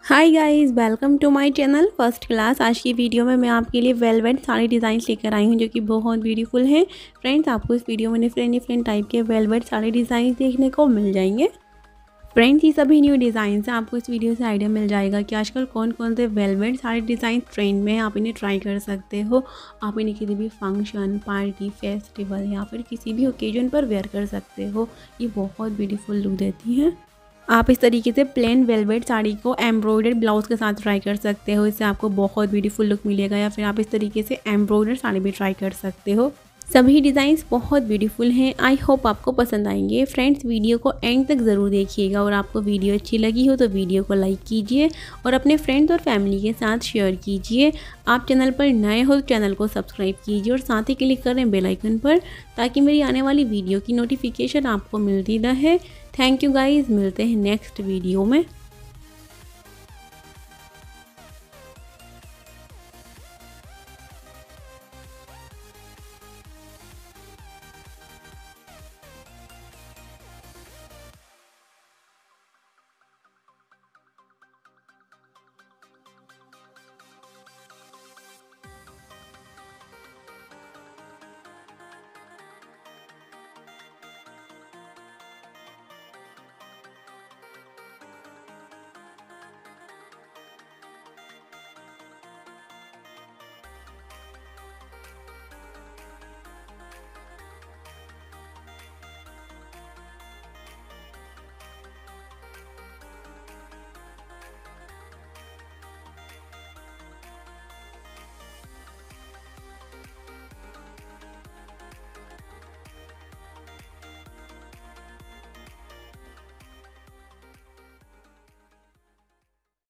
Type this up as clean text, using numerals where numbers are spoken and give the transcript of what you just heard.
Hi guys, welcome to my channel first class. आज की video में मैं आपके लिए वेलवेट साड़ी डिज़ाइन लेकर आई हूँ जो कि बहुत ब्यूटीफुल हैं। फ्रेंड्स, आपको इस वीडियो में डिफरेंट टाइप के वेलवेट साड़ी डिज़ाइन देखने को मिल जाएंगे। फ्रेंड्स, ये सभी न्यू डिज़ाइन हैं। आपको इस वीडियो से आइडिया मिल जाएगा कि आजकल कौन कौन से वेलवेट साड़ी डिज़ाइन ट्रेंड में है। आप इन्हें ट्राई कर सकते हो। आप इन्हें किसी भी फंक्शन, पार्टी, फेस्टिवल या फिर किसी भी ओकेजन पर वेयर कर सकते हो। ये बहुत ब्यूटीफुल लुक देती हैं। आप इस तरीके से प्लेन वेलवेट साड़ी को एम्ब्रॉयडर्ड ब्लाउज के साथ ट्राई कर सकते हो। इससे आपको बहुत ब्यूटीफुल लुक मिलेगा। या फिर आप इस तरीके से एम्ब्रॉयडर्ड साड़ी भी ट्राई कर सकते हो। सभी डिज़ाइंस बहुत ब्यूटीफुल हैं। आई होप आपको पसंद आएंगे। फ्रेंड्स, वीडियो को एंड तक ज़रूर देखिएगा और आपको वीडियो अच्छी लगी हो तो वीडियो को लाइक कीजिए और अपने फ्रेंड्स और फैमिली के साथ शेयर कीजिए। आप चैनल पर नए हो तो चैनल को सब्सक्राइब कीजिए और साथ ही क्लिक करें बेल आइकन पर, ताकि मेरी आने वाली वीडियो की नोटिफिकेशन आपको मिलती रहे। थैंक यू गाइज, मिलते हैं नेक्स्ट वीडियो में।